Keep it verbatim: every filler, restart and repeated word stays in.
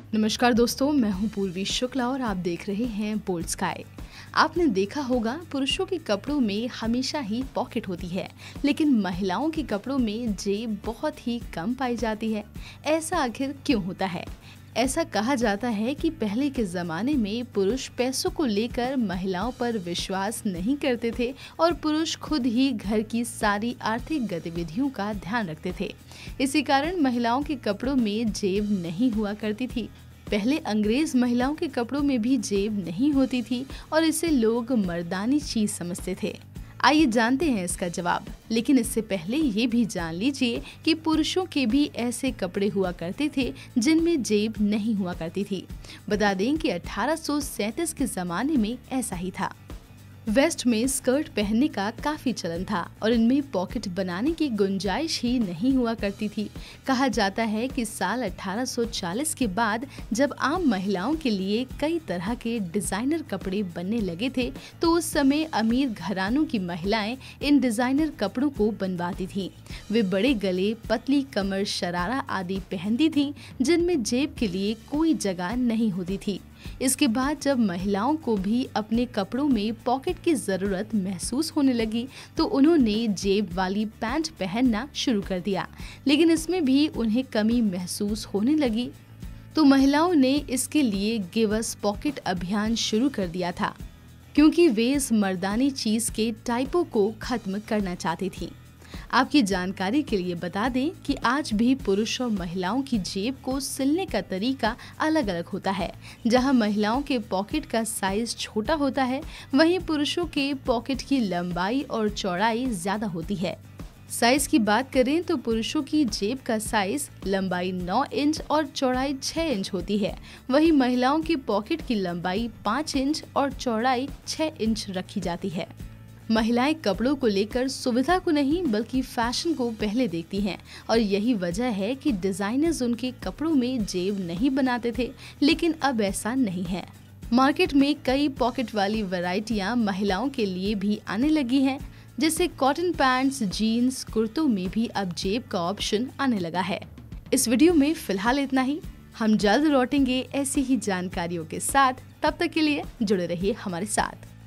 नमस्कार दोस्तों, मैं हूं पूर्वी शुक्ला और आप देख रहे हैं बोल्ड स्काई। आपने देखा होगा पुरुषों के कपड़ों में हमेशा ही पॉकेट होती है, लेकिन महिलाओं के कपड़ों में जेब बहुत ही कम पाई जाती है। ऐसा आखिर क्यों होता है? ऐसा कहा जाता है कि पहले के जमाने में पुरुष पैसों को लेकर महिलाओं पर विश्वास नहीं करते थे और पुरुष खुद ही घर की सारी आर्थिक गतिविधियों का ध्यान रखते थे। इसी कारण महिलाओं के कपड़ों में जेब नहीं हुआ करती थी। पहले अंग्रेज महिलाओं के कपड़ों में भी जेब नहीं होती थी और इसे लोग मर्दानी चीज समझते थे। आइए जानते हैं इसका जवाब, लेकिन इससे पहले ये भी जान लीजिए कि पुरुषों के भी ऐसे कपड़े हुआ करते थे जिनमें जेब नहीं हुआ करती थी। बता दें कि अठारह सौ सैंतीस के जमाने में ऐसा ही था। वेस्ट में स्कर्ट पहनने का काफी चलन था और इनमें पॉकेट बनाने की गुंजाइश ही नहीं हुआ करती थी। कहा जाता है कि साल अठारह सौ चालीस के बाद जब आम महिलाओं के लिए कई तरह के डिजाइनर कपड़े बनने लगे थे, तो उस समय अमीर घरानों की महिलाएं इन डिजाइनर कपड़ों को बनवाती थीं। वे बड़े गले, पतली कमर शरारा आदि पहनती थीं, जिनमें जेब के लिए कोई जगह नहीं होती थी। इसके बाद जब महिलाओं को भी अपने कपड़ों में पॉकेट की जरूरत महसूस होने लगी, तो उन्होंने जेब वाली पैंट पहनना शुरू कर दिया, लेकिन इसमें भी उन्हें कमी महसूस होने लगी। तो महिलाओं ने इसके लिए गिव अस पॉकेट अभियान शुरू कर दिया था, क्योंकि वे इस मर्दानी चीज के टाइपों को खत्म करना चाहती थीं। आपकी जानकारी के लिए बता दें कि आज भी पुरुष और महिलाओं की जेब को सिलने का तरीका अलग अलग होता है। जहां महिलाओं के पॉकेट का साइज छोटा होता है, वहीं पुरुषों के पॉकेट की लंबाई और चौड़ाई ज्यादा होती है। साइज की बात करें तो पुरुषों की जेब का साइज लंबाई नौ इंच और चौड़ाई छह इंच होती है, वहीं महिलाओं की पॉकेट की लंबाई पाँच इंच और चौड़ाई छह इंच रखी जाती है। महिलाएं कपड़ों को लेकर सुविधा को नहीं बल्कि फैशन को पहले देखती हैं और यही वजह है कि डिजाइनर्स उनके कपड़ों में जेब नहीं बनाते थे, लेकिन अब ऐसा नहीं है। मार्केट में कई पॉकेट वाली वैरायटियां महिलाओं के लिए भी आने लगी हैं, जैसे कॉटन पैंट्स, जीन्स, कुर्तों में भी अब जेब का ऑप्शन आने लगा है। इस वीडियो में फिलहाल इतना ही। हम जल्द लौटेंगे ऐसी ही जानकारियों के साथ। तब तक के लिए जुड़े रहिए हमारे साथ।